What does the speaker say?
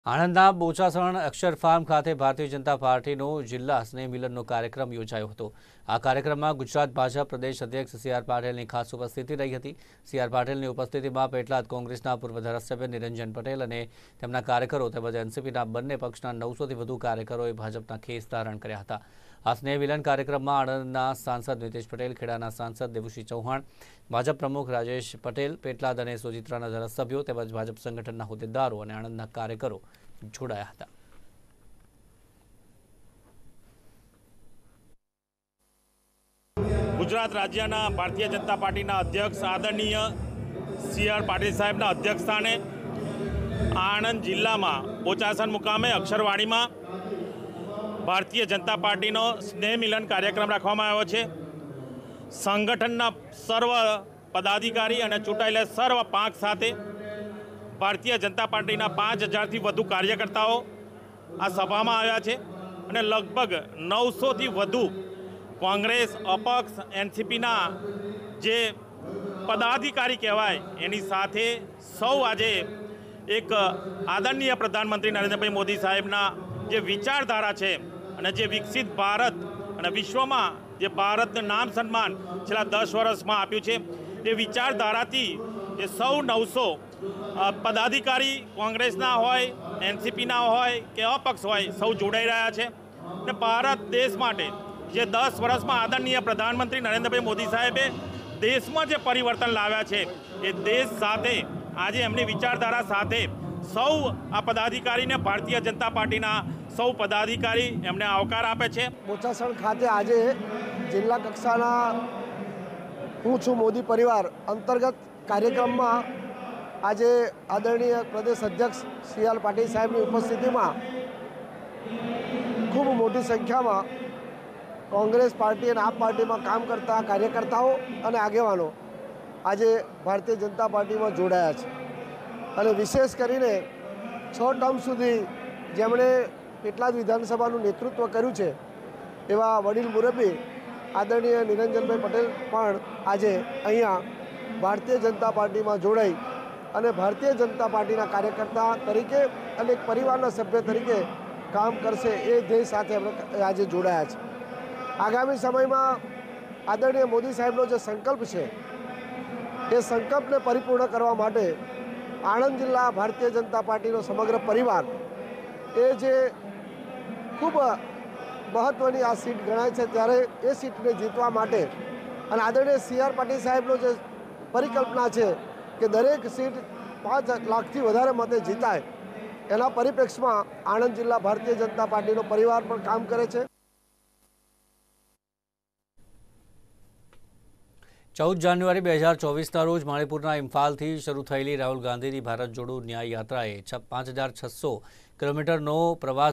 આણંદના બોચાસણ અક્ષર farm ખાતે ભારતીય જનતા પાર્ટીનો જિલ્લા સ્નેહ મિલનનો કાર્યક્રમ યોજાયો હતો। આ કાર્યક્રમમાં ગુજરાત ભાજપ પ્રદેશ અધ્યક્ષ સી.આર. પાટીલની ખાસ ઉપસ્થિતિ રહી હતી। સી.આર. પાટીલની ઉપસ્થિતિમાં પેટલાદ કોંગ્રેસના પૂર્વ ધારાસભ્ય નિરંજન પટેલ અને તેમના કાર્યકરો તેમજ એનસીપીના બંને પક્ષના 900થી વધુ કાર્યકરોએ ભાજપના ખેસ ધારણ કર્યા હતા। આ સ્નેહ મિલન કાર્યક્રમમાં આણંદના સાંસદ નીતિશ પટેલ, ખેડાના સાંસદ દેવુસિંહ ચૌહાણ, ભાજપ પ્રમુખ રાજેશ પટેલ, પેટલાદ અને સોજિત્રાના ધારાસભ્યો તેમજ ભાજપ સંગઠનના હોદ્દેદારો અને આણંદના કાર્યકરો જોડાયા હતા। ગુજરાત રાજ્યના ભારતીય જનતા પાર્ટીના અધ્યક્ષ આદરણીય સી.આર. પાટીલ સાહેબના અધ્યક્ષસ્થાને આણંદ જિલ્લામાં બોચાસણ મુકામે અક્ષરવાડીમાં ભારતીય જનતા પાર્ટીનો સ્નેહ મિલન કાર્યક્રમ રાખવામાં આવ્યો છે। સંગઠનના સર્વ પદાધિકારી અને ચૂંટાયેલા સર્વ પાંખ સાથે ભારતીય જનતા પાર્ટીના 5000થી વધુ કાર્યકર્તાઓ આ સભામાં આવ્યા છે અને લગભગ 900થી વધુ કોંગ્રેસ, અપક્ષ, એનસીપીના જે પદાધિકારી કહેવાય એની સાથે સૌ આજે એક આદરણીય પ્રધાનમંત્રી નરેન્દ્રભાઈ મોદી સાહેબના જે વિચારધારા છે અને જે વિકસિત ભારત અને વિશ્વમાં જે ભારતનું નામ સન્માન છેલ્લા 10 વર્ષમાં આપ્યું છે એ વિચારધારાથી એ સૌ 900 પદાધિકારી કોંગ્રેસના હોય, એનસીપીના હોય કે અપક્ષ હોય સૌ જોડાઈ રહ્યા છે અને ભારત દેશ માટે જે 10 વર્ષમાં આદરણીય પ્રધાનમંત્રી નરેન્દ્રભાઈ મોદી સાહેબે દેશમાં જે પરિવર્તન લાવ્યા છે એ દેશ સાથે આજે એમની વિચારધારા સાથે સૌ આ પદાધિકારીને ભારતીય જનતા પાર્ટીના સૌ પદાધિકારી એમને આવકાર આપે છે। બોચાસણ ખાતે આજે જિલ્લા કક્ષાના હું છું મોદી પરિવાર અંતર્ગત કાર્યક્રમમાં આજે આદરણીય પ્રદેશ અધ્યક્ષ સી.આર. પાટીલ સાહેબની ઉપસ્થિતિમાં ખૂબ મોટી સંખ્યામાં કોંગ્રેસ પાર્ટી અને આપ પાર્ટીમાં કામ કરતા કાર્યકર્તાઓ અને આગેવાનો આજે ભારતીય જનતા પાર્ટીમાં જોડાયા છે અને વિશેષ કરીને 6 ટર્મ સુધી જેમણે પેટલાદ વિધાનસભાનું નેતૃત્વ કર્યું છે એવા વડીલ મુરબ્બી આદરણીય નિરંજનભાઈ પટેલ પણ આજે અહીંયા ભારતીય જનતા પાર્ટીમાં જોડાઈ અને ભારતીય જનતા પાર્ટીના કાર્યકર્તા તરીકે અને એક પરિવારના સભ્ય તરીકે કામ કરશે એ ધ્યેય સાથે અમે આજે જોડાયા છે। આગામી સમયમાં આદરણીય મોદી સાહેબનો જે સંકલ્પ છે એ સંકલ્પને પરિપૂર્ણ કરવા માટે આણંદ જિલ્લા ભારતીય જનતા પાર્ટીનો સમગ્ર પરિવાર એ જે ખૂબ મહત્ત્વની આ સીટ ગણાય છે ત્યારે એ સીટને જીતવા માટે અને આદરણીય સી.આર. પાટીલ સાહેબનો જે પરિકલ્પના છે કે દરેક સીટ 5 લાખથી વધારે મતે જીતાય એના પરિપ્રેક્ષમાં આણંદ જિલ્લા ભારતીય જનતા પાર્ટીનો પરિવાર પણ કામ કરે છે। 14 જાન્યુઆરી 2024ના રોજ મણિપુરના ઇમ્ફાલથી શરૂ થયેલી રાહુલ ગાંધીની ભારત જોડો ન્યાય યાત્રાએ 5600 કિલોમીટરનો પ્રવાસ